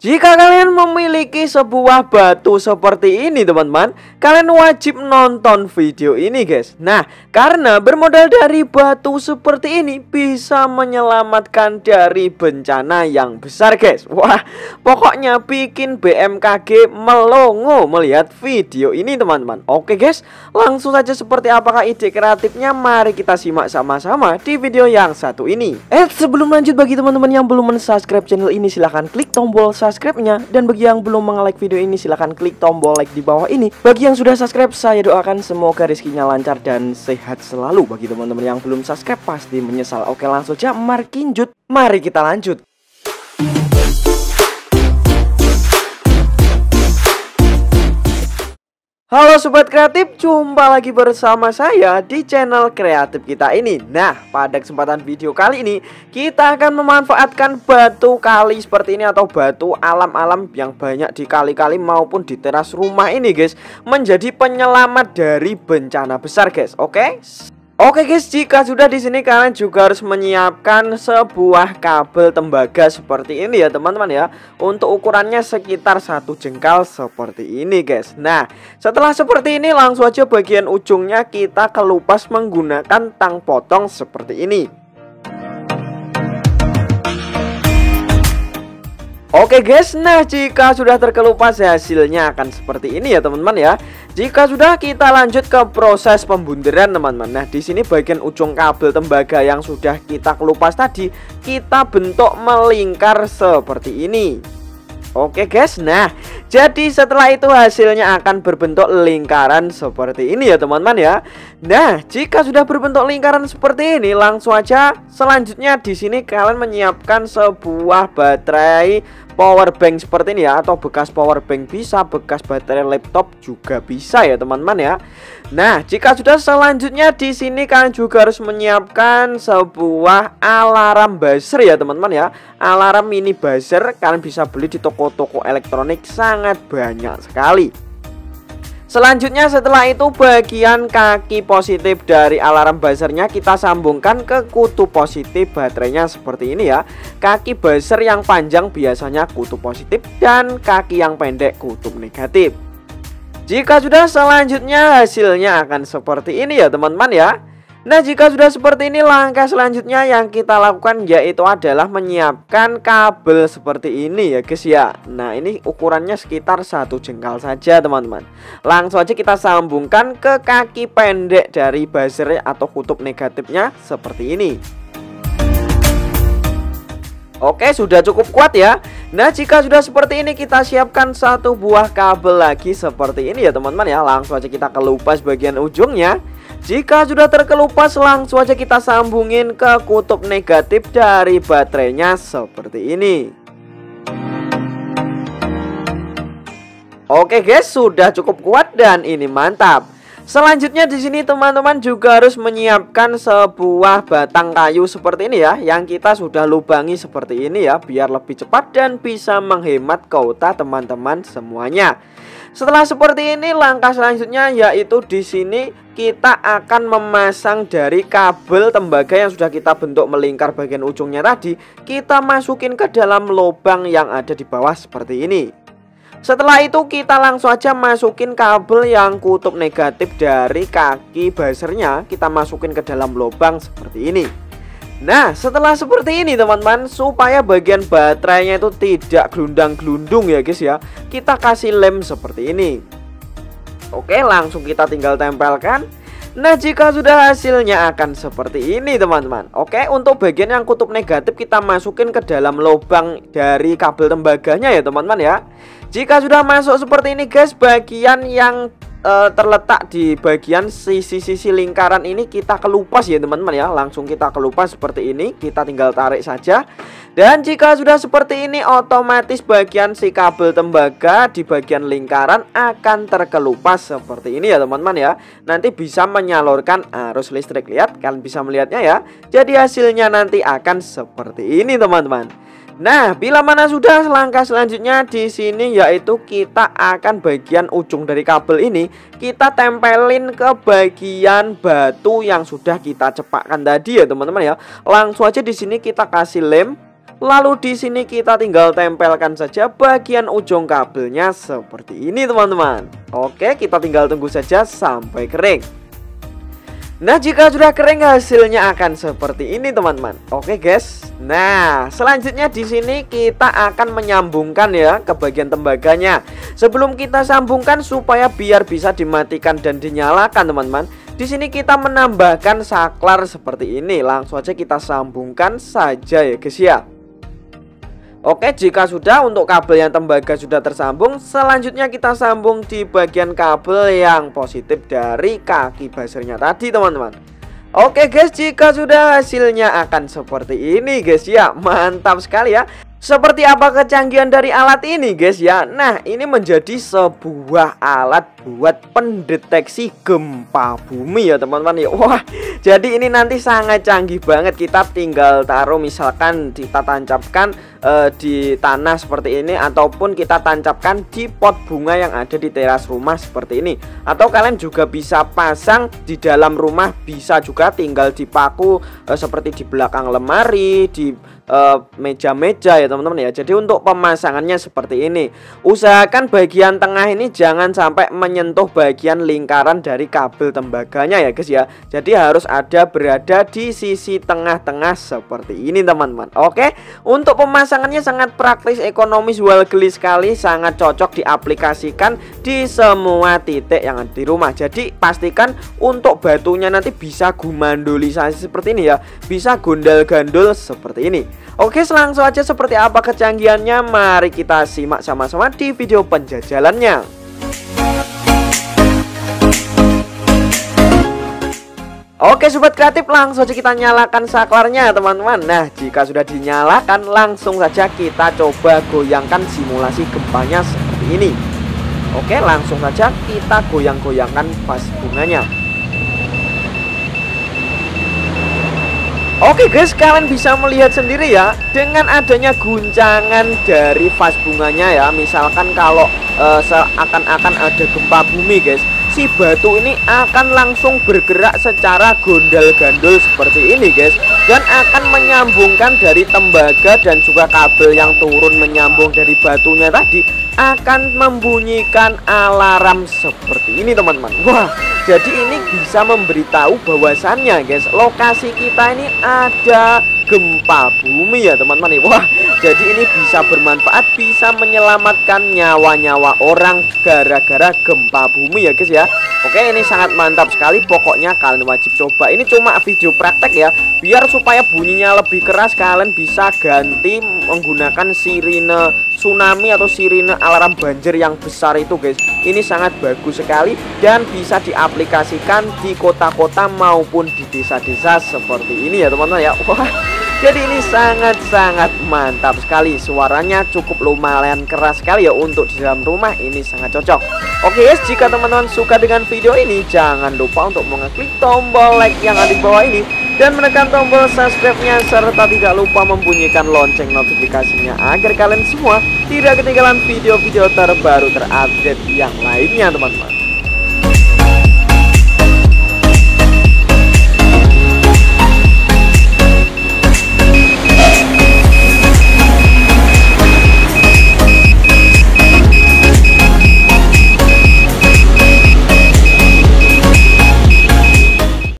Jika kalian memiliki sebuah batu seperti ini teman-teman, kalian wajib nonton video ini guys. Nah, karena bermodal dari batu seperti ini bisa menyelamatkan dari bencana yang besar guys. Wah, pokoknya bikin BMKG melongo melihat video ini teman-teman. Oke guys, langsung saja seperti apakah ide kreatifnya, mari kita simak sama-sama di video yang satu ini. Sebelum lanjut, bagi teman-teman yang belum mensubscribe channel ini silahkan klik tombol subscribe-nya, dan bagi yang belum nge-like video ini silahkan klik tombol like di bawah ini. Bagi yang sudah subscribe, saya doakan semoga rezekinya lancar dan sehat selalu. Bagi teman-teman yang belum subscribe pasti menyesal. Oke, langsung aja mari kita lanjut. Halo Sobat Kreatif, jumpa lagi bersama saya di channel kreatif kita ini. Nah, pada kesempatan video kali ini kita akan memanfaatkan batu kali seperti ini, atau batu alam-alam yang banyak di kali-kali maupun di teras rumah ini guys, menjadi penyelamat dari bencana besar guys. Oke guys, jika sudah di sini kalian juga harus menyiapkan sebuah kabel tembaga seperti ini ya teman-teman ya. Untuk ukurannya sekitar 1 jengkal seperti ini guys. Nah, setelah seperti ini langsung aja bagian ujungnya kita kelupas menggunakan tang potong seperti ini. Oke guys, nah jika sudah terkelupas hasilnya akan seperti ini ya teman-teman ya. Jika sudah, kita lanjut ke proses pembunderan teman-teman. Nah, di sini bagian ujung kabel tembaga yang sudah kita kelupas tadi kita bentuk melingkar seperti ini. Oke guys, nah jadi setelah itu hasilnya akan berbentuk lingkaran seperti ini ya teman-teman ya. Nah, jika sudah berbentuk lingkaran seperti ini, langsung aja selanjutnya di sini kalian menyiapkan sebuah baterai power bank seperti ini ya, atau bekas power bank bisa, bekas baterai laptop juga bisa ya teman-teman ya. Nah, jika sudah, selanjutnya di sini kalian juga harus menyiapkan sebuah alarm buzzer ya teman-teman ya. Alarm mini buzzer kalian bisa beli di toko-toko elektronik, sangat banyak sekali. Selanjutnya setelah itu bagian kaki positif dari alarm buzzernya kita sambungkan ke kutub positif baterainya seperti ini ya. Kaki buzzer yang panjang biasanya kutub positif dan kaki yang pendek kutub negatif. Jika sudah, selanjutnya hasilnya akan seperti ini ya teman-teman ya. Nah, jika sudah seperti ini, langkah selanjutnya yang kita lakukan yaitu adalah menyiapkan kabel seperti ini ya guys ya. Nah, ini ukurannya sekitar 1 jengkal saja teman-teman. Langsung aja kita sambungkan ke kaki pendek dari buzzer atau kutub negatifnya seperti ini. Oke, sudah cukup kuat ya. Nah, jika sudah seperti ini, kita siapkan satu buah kabel lagi seperti ini ya teman-teman ya. Langsung aja kita kelupas bagian ujungnya. Jika sudah terkelupas, langsung aja kita sambungin ke kutub negatif dari baterainya seperti ini. Oke guys, sudah cukup kuat dan ini mantap. Selanjutnya di sini teman-teman juga harus menyiapkan sebuah batang kayu seperti ini ya, yang kita sudah lubangi seperti ini ya, biar lebih cepat dan bisa menghemat kuota teman-teman semuanya. Setelah seperti ini, langkah selanjutnya yaitu di sini kita akan memasang dari kabel tembaga yang sudah kita bentuk melingkar bagian ujungnya tadi, kita masukin ke dalam lubang yang ada di bawah seperti ini. Setelah itu kita langsung aja masukin kabel yang kutub negatif dari kaki buzzernya, kita masukin ke dalam lubang seperti ini. Nah, setelah seperti ini teman-teman, supaya bagian baterainya itu tidak gelundang-gelundung ya guys ya, kita kasih lem seperti ini. Oke, langsung kita tinggal tempelkan. Nah, jika sudah, hasilnya akan seperti ini teman-teman. Oke, untuk bagian yang kutub negatif kita masukin ke dalam lubang dari kabel tembaganya ya teman-teman ya. Jika sudah masuk seperti ini guys, bagian yang terletak di bagian sisi-sisi lingkaran ini kita kelupas ya teman-teman ya. Langsung kita kelupas seperti ini, kita tinggal tarik saja. Dan jika sudah seperti ini, otomatis bagian si kabel tembaga di bagian lingkaran akan terkelupas seperti ini ya teman-teman ya. Nanti bisa menyalurkan arus listrik. Lihat, kalian bisa melihatnya ya. Jadi hasilnya nanti akan seperti ini teman-teman. Nah, bila mana sudah, langkah selanjutnya di sini yaitu kita akan bagian ujung dari kabel ini kita tempelin ke bagian batu yang sudah kita cepakkan tadi ya teman-teman ya. Langsung aja di sini kita kasih lem. Lalu di sini kita tinggal tempelkan saja bagian ujung kabelnya seperti ini teman-teman. Oke, kita tinggal tunggu saja sampai kering. Nah, jika sudah kering hasilnya akan seperti ini teman-teman. Oke guys. Nah, selanjutnya di sini kita akan menyambungkan ya ke bagian tembaganya. Sebelum kita sambungkan supaya biar bisa dimatikan dan dinyalakan teman-teman, di sini kita menambahkan saklar seperti ini. Langsung aja kita sambungkan saja ya guys ya. Oke, jika sudah untuk kabel yang tembaga sudah tersambung, selanjutnya kita sambung di bagian kabel yang positif dari kaki buzzernya tadi teman-teman. Oke guys, jika sudah hasilnya akan seperti ini guys ya. Mantap sekali ya. Seperti apa kecanggihan dari alat ini guys ya. Nah, ini menjadi sebuah alat buat pendeteksi gempa bumi ya teman-teman ya. Wah, jadi ini nanti sangat canggih banget. Kita tinggal taruh, misalkan kita tancapkan di tanah seperti ini, ataupun kita tancapkan di pot bunga yang ada di teras rumah seperti ini. Atau kalian juga bisa pasang di dalam rumah, bisa juga tinggal dipaku seperti di belakang lemari, di meja-meja ya teman-teman ya. Jadi untuk pemasangannya seperti ini, usahakan bagian tengah ini jangan sampai menyentuh bagian lingkaran dari kabel tembaganya ya guys ya. Jadi harus berada di sisi tengah-tengah seperti ini teman-teman. Oke, untuk pemasangannya sangat praktis, ekonomis, jual geli sekali, sangat cocok diaplikasikan di semua titik yang ada di rumah. Jadi pastikan untuk batunya nanti bisa gumandolisasi seperti ini ya, bisa gondal-gandul seperti ini. Oke, langsung aja seperti apa kecanggihannya, mari kita simak sama-sama di video penjajalannya. Oke sobat kreatif, langsung saja kita nyalakan saklarnya teman-teman. Nah, jika sudah dinyalakan, langsung saja kita coba goyangkan simulasi gempanya seperti ini. Oke, langsung saja kita goyang-goyangkan vas bunganya. Oke guys, kalian bisa melihat sendiri ya, dengan adanya guncangan dari vas bunganya ya. Misalkan kalau seakan-akan ada gempa bumi guys, si batu ini akan langsung bergerak secara gondal-gandul seperti ini guys, dan akan menyambungkan dari tembaga dan juga kabel yang turun menyambung dari batunya tadi, akan membunyikan alarm seperti ini teman-teman. Wah, jadi ini bisa memberitahu bahwasannya guys, lokasi kita ini ada gempa bumi ya teman-teman. Wah, jadi ini bisa bermanfaat, bisa menyelamatkan nyawa-nyawa orang gara-gara gempa bumi ya guys ya. Oke, ini sangat mantap sekali, pokoknya kalian wajib coba. Ini cuma video praktek ya, biar supaya bunyinya lebih keras kalian bisa ganti menggunakan sirine tsunami atau sirine alarm banjir yang besar itu guys. Ini sangat bagus sekali dan bisa diaplikasikan di kota-kota maupun di desa-desa seperti ini ya teman-teman ya. Wah, jadi ini sangat-sangat mantap sekali. Suaranya cukup lumayan keras sekali ya untuk di dalam rumah, ini sangat cocok. Oke guys, jika teman-teman suka dengan video ini, jangan lupa untuk mengklik tombol like yang ada di bawah ini dan menekan tombol subscribe-nya, serta tidak lupa membunyikan lonceng notifikasinya agar kalian semua tidak ketinggalan video-video terbaru terupdate yang lainnya teman-teman.